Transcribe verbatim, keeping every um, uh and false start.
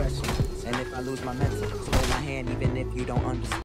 profession. And if I lose my mental, hold my hand even if you don't understand.